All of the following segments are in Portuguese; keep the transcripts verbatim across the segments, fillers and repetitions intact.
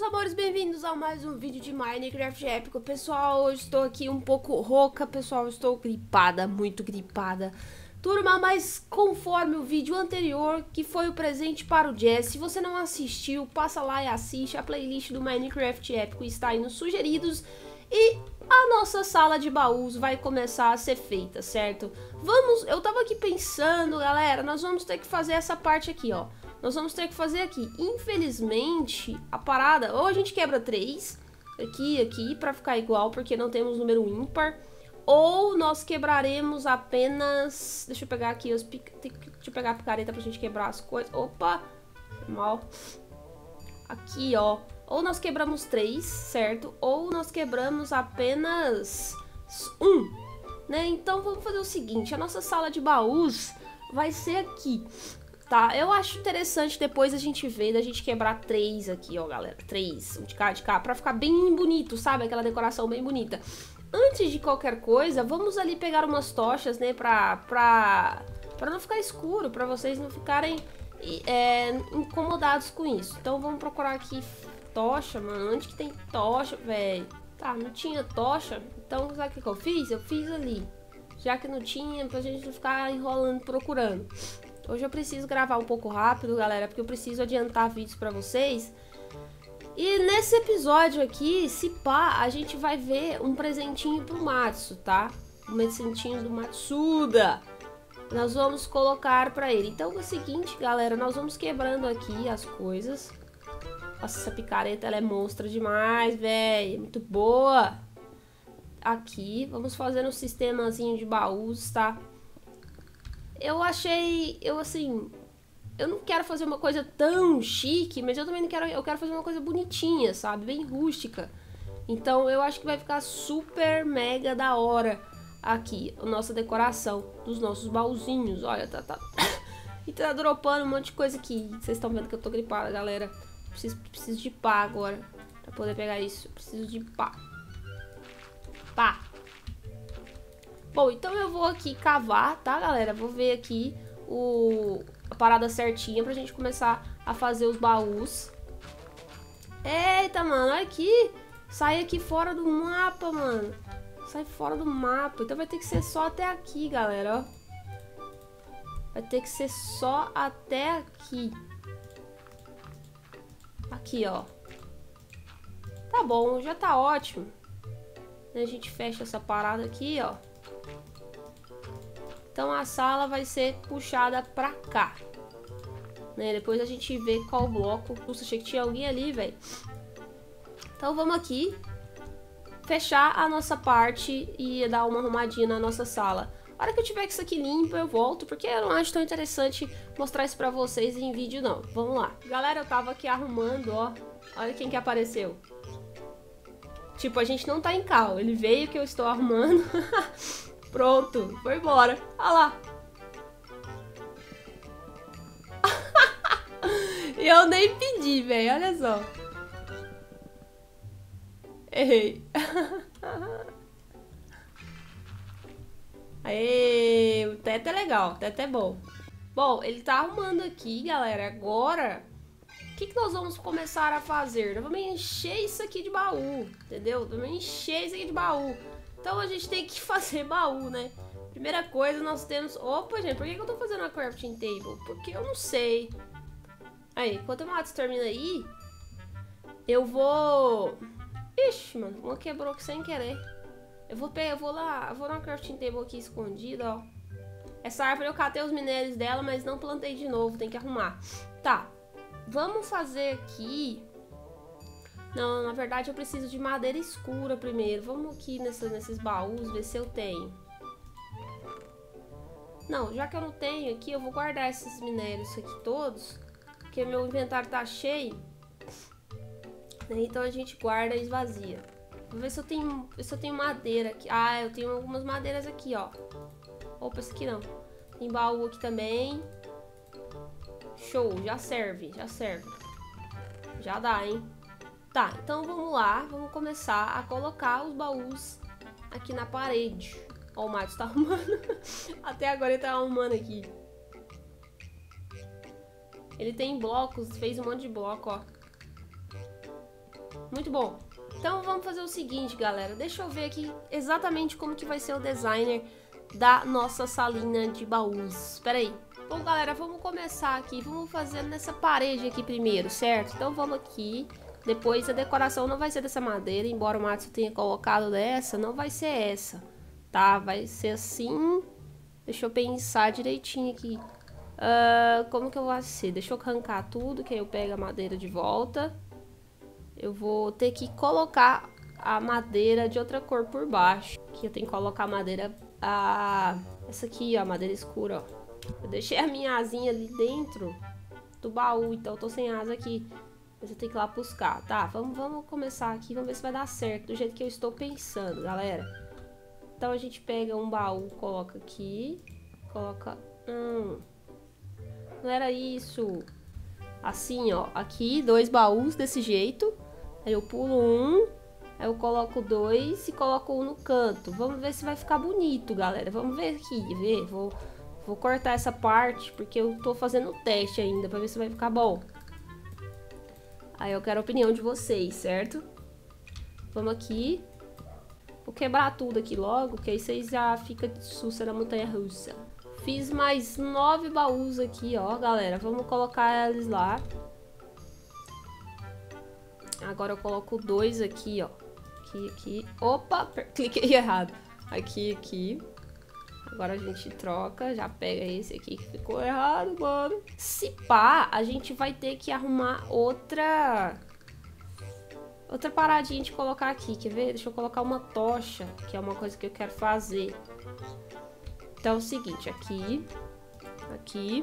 amores, bem-vindos a mais um vídeo de Minecraft épico. Pessoal, hoje estou aqui um pouco rouca, pessoal, estou gripada, muito gripada. Turma, mas conforme o vídeo anterior, que foi o presente para o Jess, se você não assistiu, passa lá e assiste. A playlist do Minecraft épico está aí nos sugeridos. E a nossa sala de baús vai começar a ser feita, certo? Vamos, eu tava aqui pensando, galera, nós vamos ter que fazer essa parte aqui, ó. Nós vamos ter que fazer aqui. Infelizmente, a parada... Ou a gente quebra três, aqui, aqui, pra ficar igual, porque não temos número ímpar. Ou nós quebraremos apenas... Deixa eu pegar aqui os... Pic... Deixa eu pegar a picareta pra gente quebrar as coisas. Opa! Mal. Aqui, ó. Ou nós quebramos três, certo? Ou nós quebramos apenas um, né? Então vamos fazer o seguinte. A nossa sala de baús vai ser aqui. Tá, eu acho interessante depois a gente ver, da gente quebrar três aqui, ó, galera. Três, um de cá, de cá, pra ficar bem bonito, sabe? Aquela decoração bem bonita. Antes de qualquer coisa, vamos ali pegar umas tochas, né? Pra, pra, pra não ficar escuro, pra vocês não ficarem é, incomodados com isso. Então vamos procurar aqui tocha, mano. Onde que tem tocha, velho? Tá, não tinha tocha. Então, sabe o que que eu fiz? Eu fiz ali. Já que não tinha, pra gente não ficar enrolando, procurando. Hoje eu preciso gravar um pouco rápido, galera, porque eu preciso adiantar vídeos pra vocês. E nesse episódio aqui, se pá, a gente vai ver um presentinho pro Matsu, tá? Um presentinho do Matsuda. Nós vamos colocar pra ele. Então é o seguinte, galera, nós vamos quebrando aqui as coisas. Nossa, essa picareta, ela é monstra demais, velho. Muito boa. Aqui, vamos fazer um sistemazinho de baús, tá? Eu achei, eu assim, eu não quero fazer uma coisa tão chique, mas eu também não quero, eu quero fazer uma coisa bonitinha, sabe? Bem rústica. Então eu acho que vai ficar super mega da hora aqui, a nossa decoração dos nossos baúzinhos. Olha, tá, tá, e tá dropando um monte de coisa aqui. Vocês estão vendo que eu tô gripada, galera. Preciso, preciso de pá agora, pra poder pegar isso. Preciso de pá. Pá. Bom, então eu vou aqui cavar, tá, galera? Vou ver aqui o... a parada certinha pra gente começar a fazer os baús. Eita, mano, olha aqui. Sai aqui fora do mapa, mano. Sai fora do mapa. Então vai ter que ser só até aqui, galera, ó. Vai ter que ser só até aqui. Aqui, ó. Tá bom, já tá ótimo. A gente fecha essa parada aqui, ó. Então a sala vai ser puxada pra cá, né? Depois a gente vê qual bloco. Nossa, achei que tinha alguém ali, velho. Então vamos aqui fechar a nossa parte e dar uma arrumadinha na nossa sala. A hora que eu tiver com isso aqui limpo, eu volto, porque eu não acho tão interessante mostrar isso pra vocês em vídeo, não. Vamos lá. Galera, eu tava aqui arrumando, ó. Olha quem que apareceu. Tipo, a gente não tá em cal. Ele veio que eu estou arrumando. Pronto, foi embora. Olha lá. E eu nem pedi, velho. Olha só. Errei. Aê, o teto é legal, o teto é bom. Bom, ele tá arrumando aqui, galera. Agora, o que, que nós vamos começar a fazer? Nós vamos encher isso aqui de baú, entendeu? Vamos encher isso aqui de baú. Então a gente tem que fazer baú, né? Primeira coisa, nós temos... Opa, gente, por que eu tô fazendo uma crafting table? Porque eu não sei. Aí, enquanto o Matos termina aí, eu vou... Ixi, mano, uma quebrou aqui sem querer. Eu vou pegar, eu vou lá, eu vou na crafting table aqui escondida, ó. Essa árvore eu catei os minérios dela, mas não plantei de novo, tem que arrumar. Tá, vamos fazer aqui... Não, na verdade eu preciso de madeira escura primeiro. Vamos aqui nessa, nesses baús, ver se eu tenho. Não, já que eu não tenho aqui, eu vou guardar esses minérios aqui todos, porque meu inventário tá cheio. Então a gente guarda e esvazia. Vou ver se eu tenho, se eu tenho madeira aqui. Ah, eu tenho algumas madeiras aqui, ó. Opa, esse aqui não. Tem baú aqui também. Show, já serve, já serve. Já dá, hein? Tá, então vamos lá, vamos começar a colocar os baús aqui na parede. Ó, o Matos tá arrumando. Até agora ele tá arrumando aqui. Ele tem blocos, fez um monte de bloco, ó. muito bom. Então vamos fazer o seguinte, galera. Deixa eu ver aqui exatamente como que vai ser o designer da nossa salinha de baús. Espera aí. Bom, galera, vamos começar aqui. Vamos fazer nessa parede aqui primeiro, certo? Então vamos aqui. Depois a decoração não vai ser dessa madeira, embora o Matsu tenha colocado dessa, não vai ser essa, tá? Vai ser assim. Deixa eu pensar direitinho aqui. Uh, como que eu vou ser? Deixa eu arrancar tudo, que aí eu pego a madeira de volta. Eu vou ter que colocar a madeira de outra cor por baixo. Aqui eu tenho que colocar a madeira... A... Essa aqui, ó, a madeira escura, ó. Eu deixei a minha asinha ali dentro do baú, então eu tô sem asa aqui. Mas eu tenho que ir lá buscar. Tá, vamos, vamos começar aqui, vamos ver se vai dar certo do jeito que eu estou pensando, galera. Então a gente pega um baú, coloca aqui. Coloca... Hum, não era isso. Assim, ó, aqui, dois baús desse jeito. Aí eu pulo um, aí eu coloco dois e coloco um no canto. Vamos ver se vai ficar bonito, galera. Vamos ver aqui, ver. Vou, vou cortar essa parte, porque eu tô fazendo o teste ainda, pra ver se vai ficar bom. Aí eu quero a opinião de vocês, certo? Vamos aqui. Vou quebrar tudo aqui logo, que aí vocês já ficam de sussa na montanha-russa. Fiz mais nove baús aqui, ó, galera. Vamos colocar eles lá. Agora eu coloco dois aqui, ó. Aqui, aqui. Opa, cliquei errado. Aqui, aqui. Agora a gente troca. Já pega esse aqui que ficou errado, mano. Se pá, a gente vai ter que arrumar outra... Outra paradinha de colocar aqui. Quer ver? Deixa eu colocar uma tocha, que é uma coisa que eu quero fazer. Então é o seguinte, aqui. Aqui.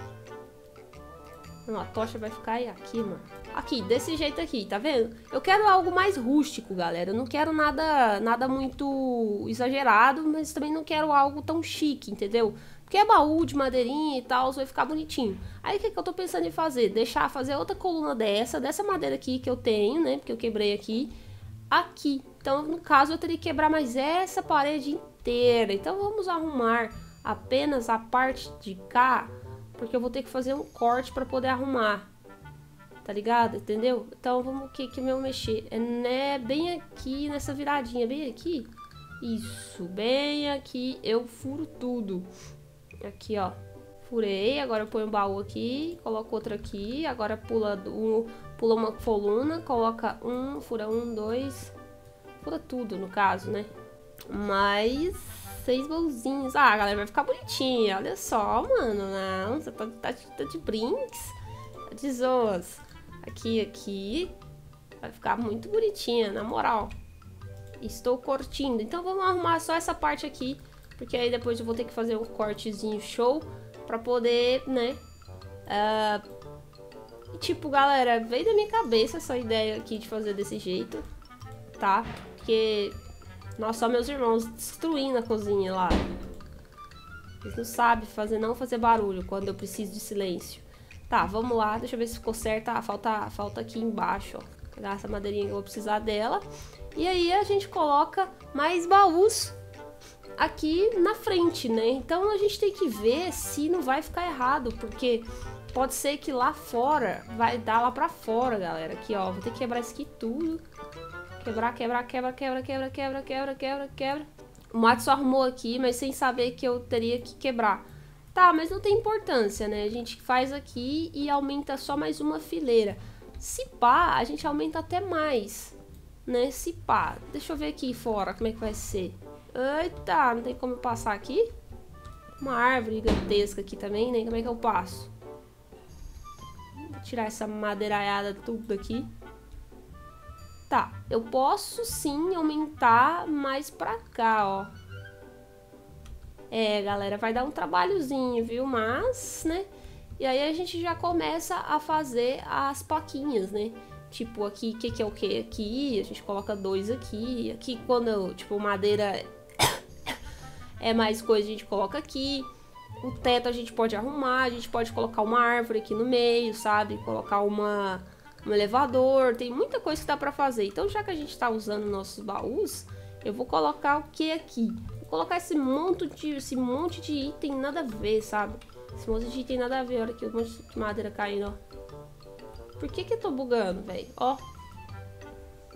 Não, a tocha vai ficar aí, aqui, mano. Aqui, desse jeito aqui, tá vendo? Eu quero algo mais rústico, galera. Eu não quero nada, nada muito exagerado, mas também não quero algo tão chique, entendeu? Porque é baú de madeirinha e tal, vai ficar bonitinho. Aí o que, que eu tô pensando em fazer? Deixar fazer outra coluna dessa, dessa madeira aqui que eu tenho, né? Porque eu quebrei aqui. Aqui. Então, no caso, eu teria que quebrar mais essa parede inteira. Então, vamos arrumar apenas a parte de cá, porque eu vou ter que fazer um corte para poder arrumar. Tá ligado? Entendeu? Então vamos o que que eu mexer? É né, bem aqui nessa viradinha, bem aqui. Isso, bem aqui. Eu furo tudo. Aqui, ó. Furei, agora eu ponho um baú aqui, coloco outro aqui, agora pula, um, pula uma coluna, coloca um, fura um, dois, fura tudo no caso, né? Mais seis baúzinhos. Ah, galera, vai ficar bonitinho, olha só, mano, não, você tá, tá, tá de brinks, tá de zoas. Aqui, aqui, vai ficar muito bonitinha, na moral. Estou curtindo, então vamos arrumar só essa parte aqui, porque aí depois eu vou ter que fazer um cortezinho show, pra poder, né, uh, tipo, galera, veio da minha cabeça essa ideia aqui de fazer desse jeito, tá? Porque, nossa, só meus irmãos destruindo a cozinha lá. Eles não sabem fazer, não fazer barulho quando eu preciso de silêncio. Tá, vamos lá, deixa eu ver se ficou certo. Ah, falta, falta aqui embaixo, ó. Pegar essa madeirinha que eu vou precisar dela. E aí a gente coloca mais baús aqui na frente, né? Então a gente tem que ver se não vai ficar errado, porque pode ser que lá fora vai dar lá pra fora, galera. Aqui, ó, vou ter que quebrar isso aqui tudo. Quebrar, quebrar, quebra, quebra, quebra, quebra, quebra, quebra, quebra. O Matsu arrumou aqui, mas sem saber que eu teria que quebrar. Tá, mas não tem importância, né? A gente faz aqui e aumenta só mais uma fileira. Se pá, a gente aumenta até mais, né? Se pá. Deixa eu ver aqui fora como é que vai ser. Eita, não tem como eu passar aqui? Uma árvore gigantesca aqui também, né? Como é que eu passo? Vou tirar essa madeiraiada tudo aqui. Tá, eu posso sim aumentar mais pra cá, ó. É, galera, vai dar um trabalhozinho, viu? Mas, né? E aí a gente já começa a fazer as plaquinhas, né? Tipo, aqui, o que, que é o que? Aqui, a gente coloca dois aqui. Aqui, quando, tipo, madeira é mais coisa, a gente coloca aqui. O teto a gente pode arrumar, a gente pode colocar uma árvore aqui no meio, sabe? Colocar uma, um elevador, tem muita coisa que dá pra fazer. Então, já que a gente tá usando nossos baús, eu vou colocar o que aqui? Vou colocar esse monte de, esse monte de item nada a ver, sabe? Esse monte de item nada a ver. Olha aqui, um monte de madeira caindo, ó. Por que que eu tô bugando, velho? Ó.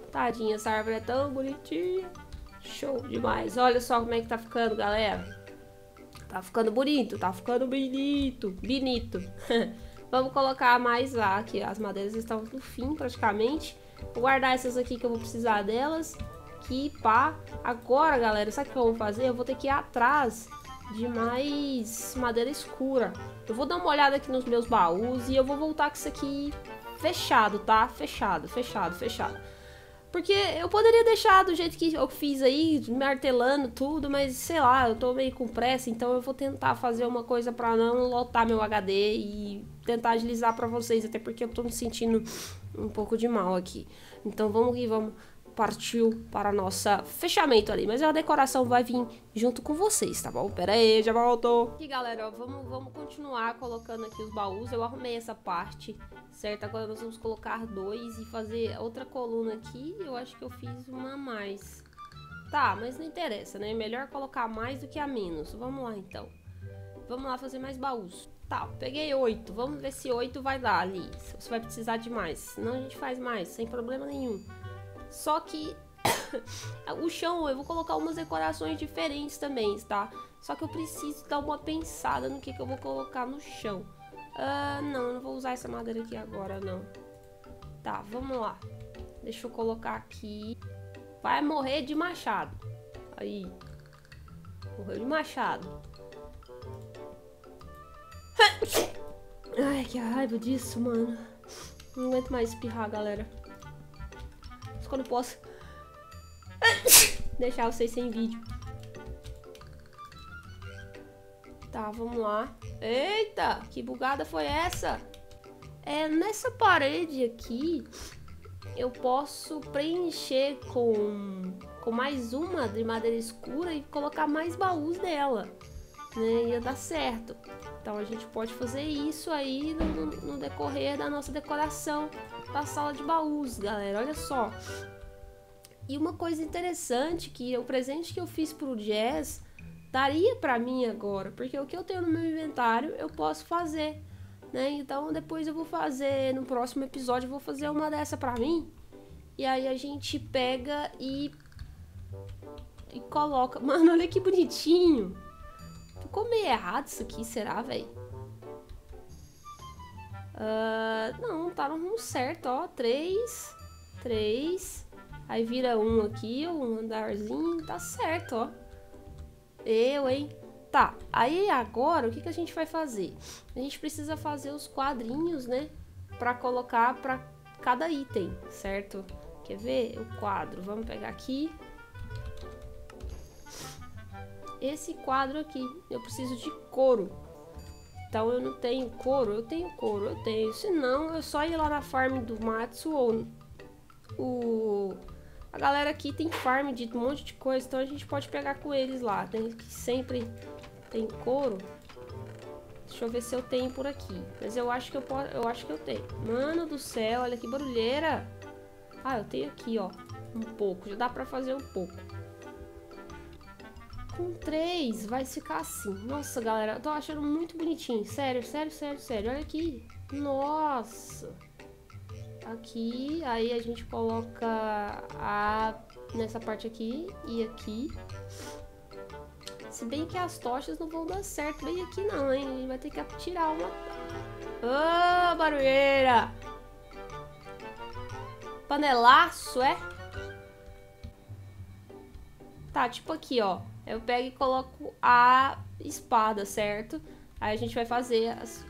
Tadinha, essa árvore é tão bonitinha. Show demais. Olha só como é que tá ficando, galera. Tá ficando bonito, tá ficando bonito. Bonito. Vamos colocar mais lá, aqui as madeiras estão no fim praticamente. Vou guardar essas aqui que eu vou precisar delas. Aqui, pá. Agora, galera, sabe o que eu vou fazer? Eu vou ter que ir atrás de mais madeira escura. Eu vou dar uma olhada aqui nos meus baús e eu vou voltar com isso aqui fechado, tá? Fechado, fechado, fechado. Porque eu poderia deixar do jeito que eu fiz aí, martelando tudo, mas sei lá, eu tô meio com pressa, então eu vou tentar fazer uma coisa pra não lotar meu H D e tentar agilizar pra vocês, até porque eu tô me sentindo um pouco de mal aqui. Então vamos que vamos, partiu para a nossa fechamento ali, mas a decoração vai vir junto com vocês, tá bom? Pera aí, já voltou. E galera, ó, vamos, vamos continuar colocando aqui os baús, eu arrumei essa parte, certo? Agora nós vamos colocar dois e fazer outra coluna aqui, eu acho que eu fiz uma a mais. Tá, mas não interessa, né? Melhor colocar mais do que a menos. Vamos lá, então. Vamos lá fazer mais baús. Tá, peguei oito, vamos ver se oito vai dar ali, se você vai precisar de mais, senão a gente faz mais, sem problema nenhum. Só que o chão eu vou colocar umas decorações diferentes também, tá? Só que eu preciso dar uma pensada no que, que eu vou colocar no chão. Ah, não, eu não vou usar essa madeira aqui agora, não. Tá, vamos lá. Deixa eu colocar aqui. Vai morrer de machado. Aí. Morreu de machado. Ai, que raiva disso, mano. Não aguento mais espirrar, galera. Quando posso deixar vocês sem vídeo. Tá, vamos lá. Eita, que bugada foi essa? É, nessa parede aqui eu posso preencher com, com mais uma de madeira escura e colocar mais baús dela, né? Ia dar certo. Então a gente pode fazer isso aí no, no, no decorrer da nossa decoração da sala de baús, galera, olha só. E uma coisa interessante, que o presente que eu fiz pro Jazz daria pra mim agora, porque o que eu tenho no meu inventário eu posso fazer, né? Então depois eu vou fazer, no próximo episódio eu vou fazer uma dessa pra mim, e aí a gente pega e e coloca. Mano, olha que bonitinho. Ficou meio errado isso aqui, será, velho? Uh, não, tá no rumo certo, ó. Três, três. Aí vira um aqui, um andarzinho. Tá certo, ó. Eu, hein? Tá, aí agora o que, que a gente vai fazer? A gente precisa fazer os quadrinhos, né? Pra colocar pra cada item, certo? Quer ver? O quadro. Vamos pegar aqui. Esse quadro aqui. Eu preciso de couro. Então eu não tenho couro, eu tenho couro, eu tenho. Se não, eu só ir lá na farm do Matsu ou o... A galera aqui tem farm de um monte de coisa, então a gente pode pegar com eles lá. Tem que sempre tem couro. Deixa eu ver se eu tenho por aqui. Mas eu acho que eu posso, eu acho que eu tenho. Mano do céu, olha que barulheira. Ah, eu tenho aqui, ó, um pouco. Já dá pra fazer um pouco. Com três vai ficar assim. Nossa, galera, eu tô achando muito bonitinho. Sério, sério, sério, sério. Olha aqui. Nossa. Aqui, aí a gente coloca a nessa parte aqui e aqui. Se bem que as tochas não vão dar certo bem aqui não, hein? A gente vai ter que tirar uma. Ô, oh, barulheira! Panelaço, é? Tá, tipo aqui, ó. Eu pego e coloco a espada, certo? Aí a gente vai fazer as,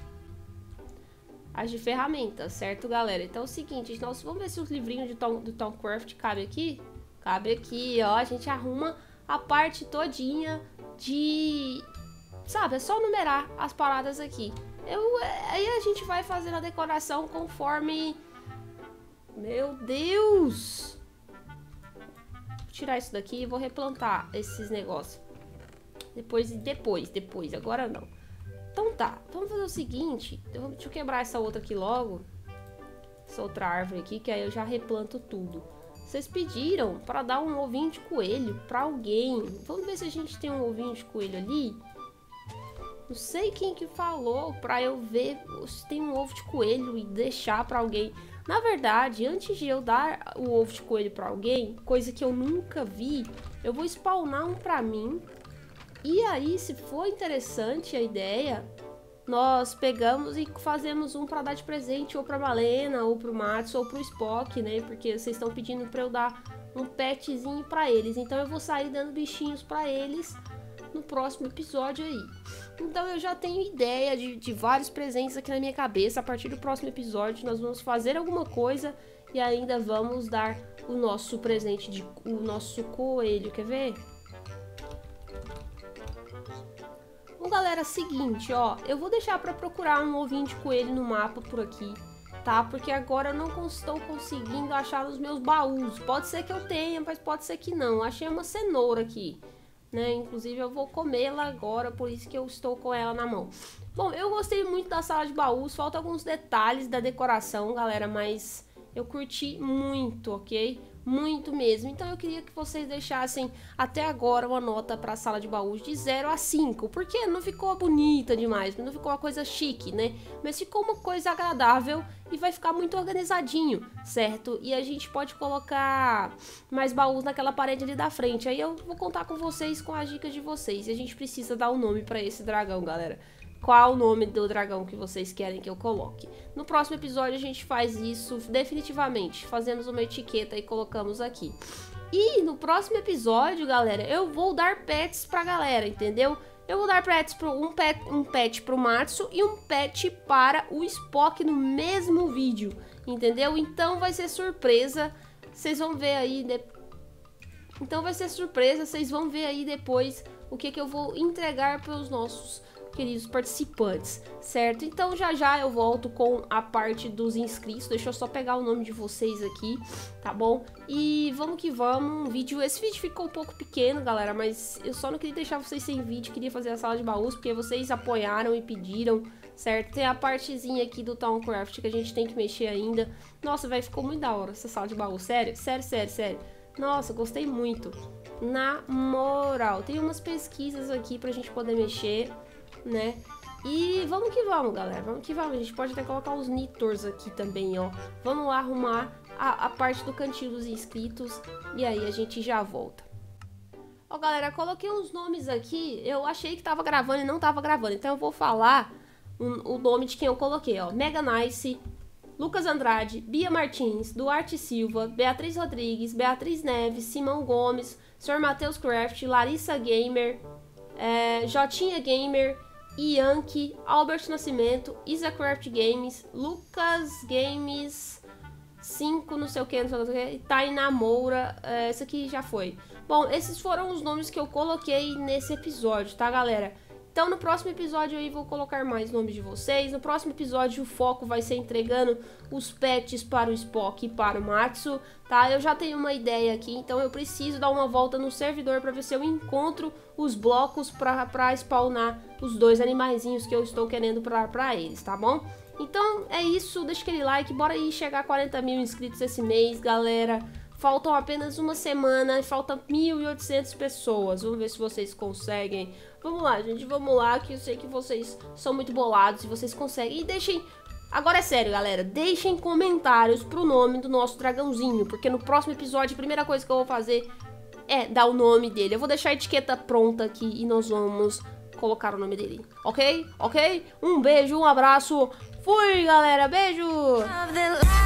as de ferramentas, certo, galera? Então é o seguinte, nós vamos ver se os livrinhos de Tom, do Thaumcraft cabe aqui. Cabe aqui, ó. A gente arruma a parte todinha de... Sabe, é só numerar as paradas aqui. Eu, aí a gente vai fazendo a decoração conforme... Meu Deus! Tirar isso daqui e vou replantar esses negócios. Depois, depois, depois. Agora não. Então tá. Vamos fazer o seguinte. Eu, deixa eu quebrar essa outra aqui logo. Essa outra árvore aqui, que aí eu já replanto tudo. Vocês pediram para dar um ovinho de coelho para alguém. Vamos ver se a gente tem um ovinho de coelho ali. Não sei quem que falou para eu ver se tem um ovo de coelho e deixar para alguém. Na verdade, antes de eu dar o ovo de coelho pra alguém, coisa que eu nunca vi, eu vou spawnar um pra mim. E aí, se for interessante a ideia, nós pegamos e fazemos um pra dar de presente ou pra Malena, ou pro Matsu, ou pro Spock, né? Porque vocês estão pedindo pra eu dar um petzinho pra eles. Então eu vou sair dando bichinhos pra eles no próximo episódio aí. Então eu já tenho ideia de, de vários presentes aqui na minha cabeça. A partir do próximo episódio nós vamos fazer alguma coisa e ainda vamos dar o nosso presente, de, o nosso coelho. Quer ver? Bom, galera, seguinte, ó, eu vou deixar pra procurar um ovinho de coelho no mapa por aqui, tá? Porque agora eu não estou conseguindo achar nos meus baús. Pode ser que eu tenha, mas pode ser que não. Achei uma cenoura aqui, né? Inclusive eu vou comê-la agora, por isso que eu estou com ela na mão. Bom, eu gostei muito da sala de baús. Faltam alguns detalhes da decoração, galera, mas eu curti muito, ok? Muito mesmo. Então eu queria que vocês deixassem até agora uma nota para a sala de baús de zero a cinco, porque não ficou bonita demais, não ficou uma coisa chique, né? Mas ficou uma coisa agradável e vai ficar muito organizadinho, certo? E a gente pode colocar mais baús naquela parede ali da frente. Aí eu vou contar com vocês, com as dicas de vocês. E a gente precisa dar um nome para esse dragão, galera. Qual o nome do dragão que vocês querem que eu coloque? No próximo episódio a gente faz isso definitivamente. Fazemos uma etiqueta e colocamos aqui. E no próximo episódio, galera, eu vou dar pets pra galera, entendeu? Eu vou dar pets pro, um, pet, um pet pro Matsu e um pet para o Spock no mesmo vídeo, entendeu? Então vai ser surpresa. Vocês vão ver aí... De... Então vai ser surpresa, vocês vão ver aí depois o que, que eu vou entregar para os nossos queridos participantes, certo? Então já já eu volto com a parte dos inscritos. Deixa eu só pegar o nome de vocês aqui, tá bom? E vamos que vamos. Um vídeo, esse vídeo ficou um pouco pequeno, galera, mas eu só não queria deixar vocês sem vídeo, queria fazer a sala de baús porque vocês apoiaram e pediram, certo? Tem a partezinha aqui do Towncraft que a gente tem que mexer ainda. Nossa, vai, ficou muito da hora essa sala de baús, sério, sério, sério, sério. Nossa, gostei muito. Na moral, tem umas pesquisas aqui pra gente poder mexer, né? E vamos que vamos, galera. Vamos que vamos. A gente pode até colocar os Nitors aqui também, ó. Vamos lá arrumar a, a parte do cantinho dos inscritos. E aí a gente já volta. Ó, galera, coloquei uns nomes aqui. Eu achei que tava gravando e não tava gravando. Então eu vou falar um, o nome de quem eu coloquei, ó. Mega Nice, Lucas Andrade, Bia Martins, Duarte Silva, Beatriz Rodrigues, Beatriz Neves, Simão Gomes, senhor Matheus Craft, Larissa Gamer, é, Jotinha Gamer, Yankee, Albert Nascimento, Isa Craft Games, Lucas Games cinco, não sei o que, não sei o que, Tainá Moura, é, esse aqui já foi. Bom, esses foram os nomes que eu coloquei nesse episódio, tá, galera? Então no próximo episódio aí vou colocar mais nomes de vocês. No próximo episódio o foco vai ser entregando os pets para o Spock e para o Matsu, tá? Eu já tenho uma ideia aqui, então eu preciso dar uma volta no servidor para ver se eu encontro os blocos para spawnar os dois animaizinhos que eu estou querendo para eles, tá bom? Então é isso, deixa aquele like, bora aí chegar a quarenta mil inscritos esse mês, galera. Faltam apenas uma semana e faltam mil e oitocentas pessoas. Vamos ver se vocês conseguem. Vamos lá, gente, vamos lá, que eu sei que vocês são muito bolados e vocês conseguem. E deixem... Agora é sério, galera. Deixem comentários pro nome do nosso dragãozinho, porque no próximo episódio a primeira coisa que eu vou fazer é dar o nome dele. Eu vou deixar a etiqueta pronta aqui e nós vamos colocar o nome dele. Ok? Ok? Um beijo, um abraço. Fui, galera. Beijo!